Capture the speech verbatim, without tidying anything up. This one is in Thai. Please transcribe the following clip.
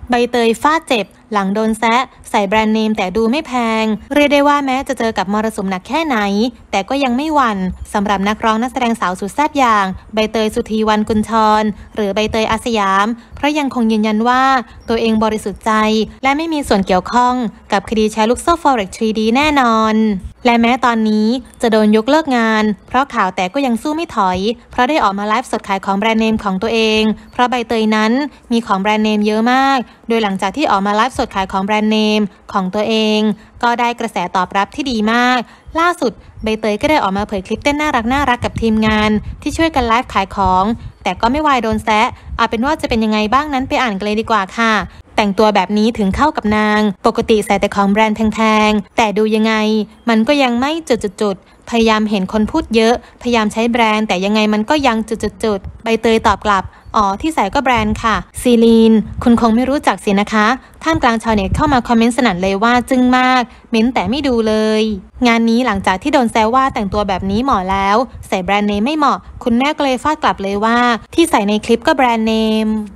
ใบเตยฟาดเจ็บหลังโดนแซะใส่แบรนด์เนมแต่ดูไม่แพงเรียกได้ว่าแม้จะเจอกับมรสุมหนักแค่ไหนแต่ก็ยังไม่หวั่นสำหรับนักร้องนักแสดงสาวสุดแซ่บอย่างใบเตยสุธีวรรณกุญชรหรือใบเตยอาสยามเพราะยังคงยืนยันว่าตัวเองบริสุทธิ์ใจและไม่มีส่วนเกี่ยวข้องกับคดีแชร์ลูกโซ่ Forex ทรี ดี แน่นอนและแม้ตอนนี้จะโดนยกเลิกงานเพราะข่าวแต่ก็ยังสู้ไม่ถอยเพราะได้ออกมาไลฟ์สดขายของแบรนด์เนมของตัวเองเพราะใบเตยนั้นมีของแบรนด์เนมเยอะมากโดยหลังจากที่ออกมาไลฟ์สดขายของแบรนด์เนมของตัวเองก็ได้กระแสตอบรับที่ดีมากล่าสุดใบเตยก็ได้ออกมาเผยคลิปเต้นน่ารักน่ารักกับทีมงานที่ช่วยกันไลฟ์ขายของแต่ก็ไม่วายโดนแซะเอาเป็นว่าจะเป็นยังไงบ้างนั้นไปอ่านกันเลยดีกว่าค่ะแต่งตัวแบบนี้ถึงเข้ากับนางปกติใส่แต่ของแบรนด์แพงๆแต่ดูยังไงมันก็ยังไม่จุดๆพยายามเห็นคนพูดเยอะพยายามใช้แบรนด์แต่ยังไงมันก็ยังจุดๆใบเตยตอบกลับอ๋อที่ใส่ก็แบรนด์ค่ะซีลีนคุณคงไม่รู้จักสินะคะท่ามกลางชาวเน็ตเข้ามาคอมเมนต์สนั่นเลยว่าจึ้งมากเม้นแต่ไม่ดูเลยงานนี้หลังจากที่โดนแซวว่าแต่งตัวแบบนี้เหมาะแล้วใส่แบรนด์เนมไม่เหมาะคุณแม่ก็เลยฟาดกลับเลยว่าที่ใส่ในคลิปก็แบรนด์เนม